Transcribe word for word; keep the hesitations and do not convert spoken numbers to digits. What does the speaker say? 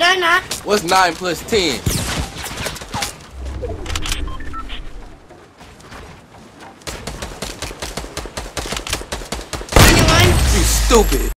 They're not. What's nine plus ten? Anyone? You stupid.